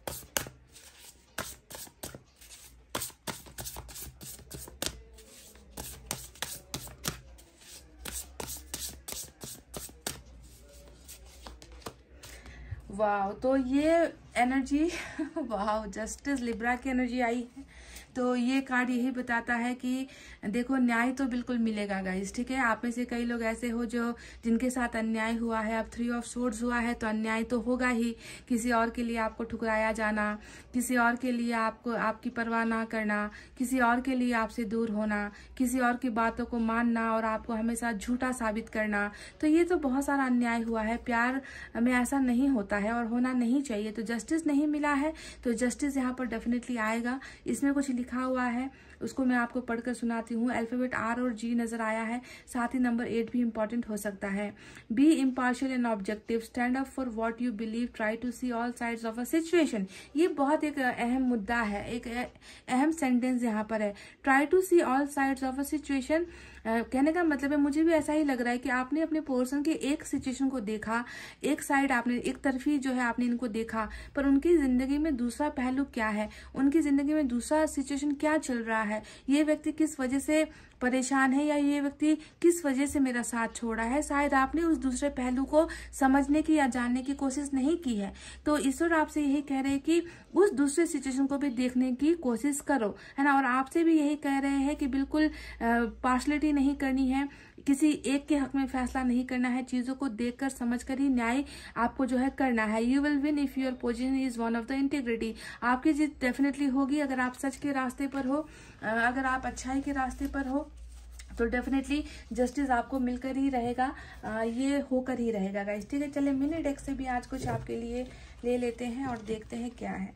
वाह, तो ये एनर्जी वाह, जस्टिस लिब्रा की एनर्जी आई है। तो ये कार्ड यही बताता है कि देखो न्याय तो बिल्कुल मिलेगा गाइस, ठीक है। आप में से कई लोग ऐसे हो जो जिनके साथ अन्याय हुआ है। अब थ्री ऑफ सोर्ड्स हुआ है तो अन्याय तो होगा ही। किसी और के लिए आपको ठुकराया जाना, किसी और के लिए आपको आपकी परवाह ना करना, किसी और के लिए आपसे दूर होना, किसी और की बातों को मानना और आपको हमेशा झूठा साबित करना। तो ये तो बहुत सारा अन्याय हुआ है। प्यार में ऐसा नहीं होता है और होना नहीं चाहिए। तो जस्टिस नहीं मिला है, तो जस्टिस यहाँ पर डेफिनेटली आएगा। इसमें कुछ लिखा हुआ है, उसको मैं आपको पढ़कर सुनाती हूँ। अल्फाबेट आर और जी नजर आया है, साथ ही नंबर एट भी इंपॉर्टेंट हो सकता है। Be impartial and objective, stand up for what you believe, try to see all sides of a situation. ये बहुत एक अहम मुद्दा है, एक अहम सेंटेंस यहाँ पर है। Try to see all sides of a situation कहने का मतलब है, मुझे भी ऐसा ही लग रहा है कि आपने अपने पर्सन के एक सिचुएशन को देखा, एक साइड आपने एक तरफी जो है आपने इनको देखा, पर उनकी जिंदगी में दूसरा पहलू क्या है, उनकी जिंदगी में दूसरा सिचुएशन क्या चल रहा है, ये व्यक्ति किस वजह से परेशान है, या ये व्यक्ति किस वजह से मेरा साथ छोड़ा है। शायद आपने उस दूसरे पहलू को समझने की या जानने की कोशिश नहीं की है। तो ईश्वर आपसे यही कह रहे हैं कि उस दूसरे सिचुएशन को भी देखने की कोशिश करो, है ना। और आपसे भी यही कह रहे हैं कि बिल्कुल पार्शलिटी नहीं करनी है, किसी एक के हक में फैसला नहीं करना है, चीजों को देखकर समझकर ही न्याय आपको जो है करना है। You will win if your position is one of the integrity. आपकी जीत डेफिनेटली होगी अगर आप सच के रास्ते पर हो, अगर आप अच्छाई के रास्ते पर हो, तो डेफिनेटली जस्टिस आपको मिलकर ही रहेगा, ये होकर ही रहेगा गाइस, ठीक है। चलिए मिनी डेक से भी आज कुछ आपके लिए ले लेते हैं और देखते हैं क्या है।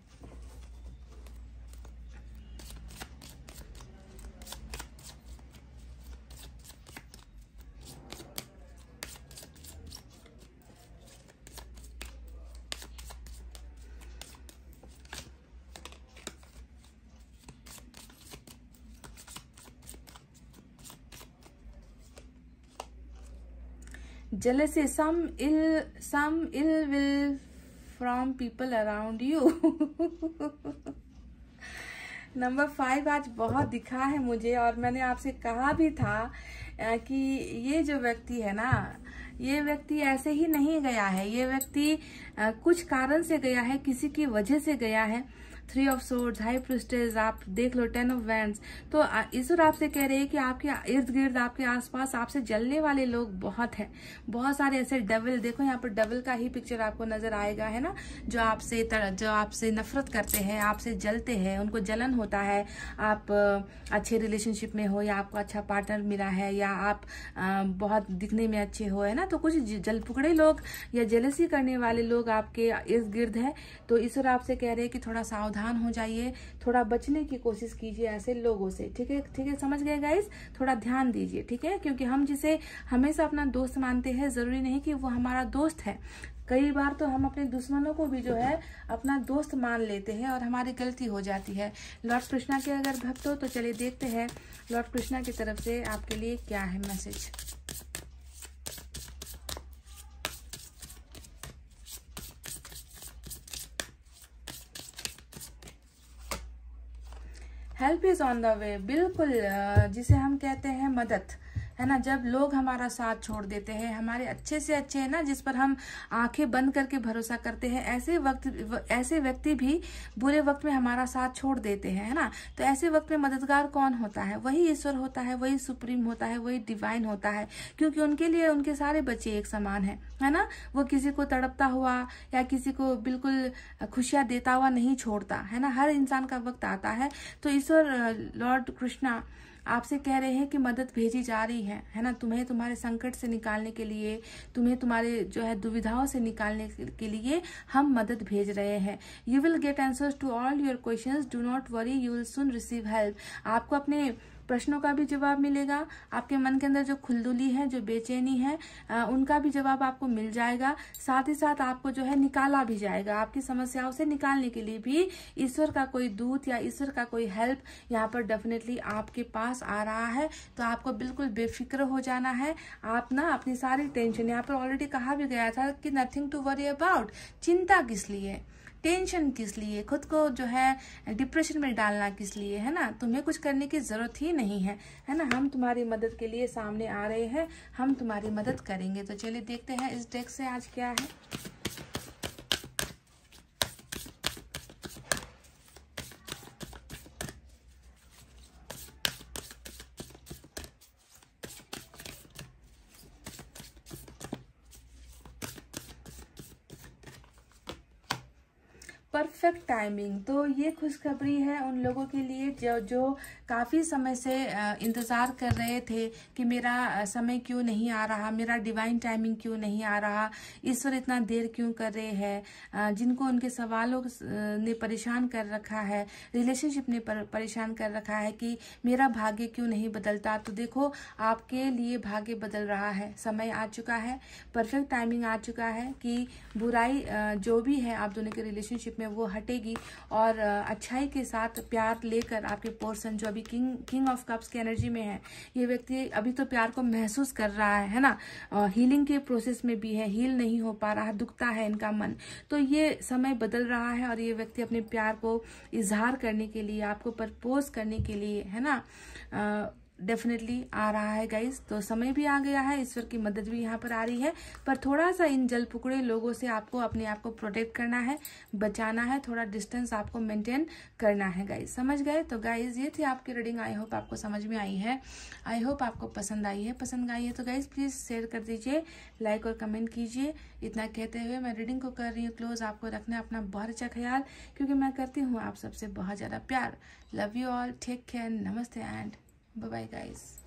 Jealousy, some ill, some ill will from people around you. Number five आज बहुत दिखा है मुझे, और मैंने आपसे कहा भी था कि ये जो व्यक्ति है ना, ये व्यक्ति ऐसे ही नहीं गया है, ये व्यक्ति कुछ कारण से गया है, किसी की वजह से गया है। Three of swords, high priestess, आप देख लो टेन ऑफ वैंड्स। तो ईश्वर आपसे कह रहे हैं कि आपके इर्द गिर्द, आपके आसपास आपसे जलने वाले लोग बहुत हैं, बहुत सारे ऐसे डबल, देखो यहाँ पर डबल का ही पिक्चर आपको नजर आएगा, है ना। जो आपसे जो आपसे नफरत करते हैं, आपसे जलते हैं, उनको जलन होता है। आप अच्छे रिलेशनशिप में हो, या आपको अच्छा पार्टनर मिला है, या आप बहुत दिखने में अच्छे हो, है ना। तो कुछ जलपुकड़े लोग या जेलसी करने वाले लोग आपके इर्द गिर्द है। तो ईश्वर आपसे कह रहे हैं कि थोड़ा सावधान हो जाइए, थोड़ा बचने की कोशिश कीजिए ऐसे लोगों से, ठीक है। ठीक है, समझ गए गाइस, थोड़ा ध्यान दीजिए, ठीक है। क्योंकि हम जिसे हमेशा अपना दोस्त मानते हैं, जरूरी नहीं कि वो हमारा दोस्त है। कई बार तो हम अपने दुश्मनों को भी जो है अपना दोस्त मान लेते हैं और हमारी गलती हो जाती है। लॉर्ड कृष्णा के अगर भक्त हो तो चलिए देखते हैं लॉर्ड कृष्णा की तरफ से आपके लिए क्या है message. Help is on the way, बिल्कुल, जिसे हम कहते हैं मदद, है ना। जब लोग हमारा साथ छोड़ देते हैं, हमारे अच्छे से अच्छे, है ना, जिस पर हम आंखें बंद करके भरोसा करते हैं, ऐसे वक्त ऐसे व्यक्ति भी बुरे वक्त में हमारा साथ छोड़ देते हैं, है ना। तो ऐसे वक्त में मददगार कौन होता है? वही ईश्वर होता है, वही सुप्रीम होता है, वही डिवाइन होता है, क्योंकि उनके लिए उनके सारे बच्चे एक समान है, है ना। वो किसी को तड़पता हुआ या किसी को बिल्कुल खुशियां देता हुआ नहीं छोड़ता, है ना। हर इंसान का वक्त आता है। तो ईश्वर लॉर्ड कृष्णा आपसे कह रहे हैं कि मदद भेजी जा रही है, है ना। तुम्हें तुम्हारे संकट से निकालने के लिए, तुम्हें तुम्हारे जो है दुविधाओं से निकालने के लिए हम मदद भेज रहे हैं। You will get answers to all your questions, do not worry, you will soon receive help. आपको अपने प्रश्नों का भी जवाब मिलेगा, आपके मन के अंदर जो खुलदुली है, जो बेचैनी है, आ, उनका भी जवाब आपको मिल जाएगा। साथ ही साथ आपको जो है निकाला भी जाएगा। आपकी समस्याओं से निकालने के लिए भी ईश्वर का कोई दूत या ईश्वर का कोई हेल्प यहाँ पर डेफिनेटली आपके पास आ रहा है। तो आपको बिल्कुल बेफिक्र हो जाना है। आप ना अपनी सारी टेंशन, यहाँ पर ऑलरेडी कहा भी गया था कि नथिंग टू वरी अबाउट, चिंता किस लिए, टेंशन किस लिए, खुद को जो है डिप्रेशन में डालना किस लिए, है ना। तुम्हें कुछ करने की जरूरत ही नहीं है, है ना। हम तुम्हारी मदद के लिए सामने आ रहे हैं, हम तुम्हारी मदद करेंगे। तो चलिए देखते हैं इस डेक से आज क्या है। परफेक्ट टाइमिंग, तो ये खुशखबरी है उन लोगों के लिए जो जो काफ़ी समय से इंतज़ार कर रहे थे कि मेरा समय क्यों नहीं आ रहा, मेरा डिवाइन टाइमिंग क्यों नहीं आ रहा, ईश्वर इतना देर क्यों कर रहे हैं। जिनको उनके सवालों ने परेशान कर रखा है, रिलेशनशिप ने पर, परेशान कर रखा है कि मेरा भाग्य क्यों नहीं बदलता। तो देखो आपके लिए भाग्य बदल रहा है, समय आ चुका है, परफेक्ट टाइमिंग आ चुका है कि बुराई जो भी है आप दोनों के रिलेशनशिप में वो हटेगी और अच्छाई के साथ प्यार लेकर आपके पर्सन जो अभी किंग किंग ऑफ कप्स की एनर्जी में है, ये व्यक्ति अभी तो प्यार को महसूस कर रहा है, है ना। हीलिंग के प्रोसेस में भी है, हील नहीं हो पा रहा, दुखता है इनका मन। तो ये समय बदल रहा है और ये व्यक्ति अपने प्यार को इजहार करने के लिए, आपको प्रपोज करने के लिए, है ना, डेफिनेटली आ रहा है गाइस। तो समय भी आ गया है, ईश्वर की मदद भी यहाँ पर आ रही है, पर थोड़ा सा इन जल पुकड़े लोगों से आपको अपने आप को प्रोटेक्ट करना है, बचाना है, थोड़ा डिस्टेंस आपको मेंटेन करना है गाइस। समझ गए? तो गाइस ये थी आपकी रीडिंग। आई होप आपको समझ में आई है, आई होप आपको पसंद आई है। पसंद आई है तो गाइस प्लीज शेयर कर दीजिए, लाइक और कमेंट कीजिए। इतना कहते हुए मैं रीडिंग को कर रही हूँ क्लोज। आपको रखना अपना बहुत अच्छा ख्याल, क्योंकि मैं करती हूँ आप सबसे बहुत ज्यादा प्यार। Love you all, take care, नमस्ते एंड bye bye guys।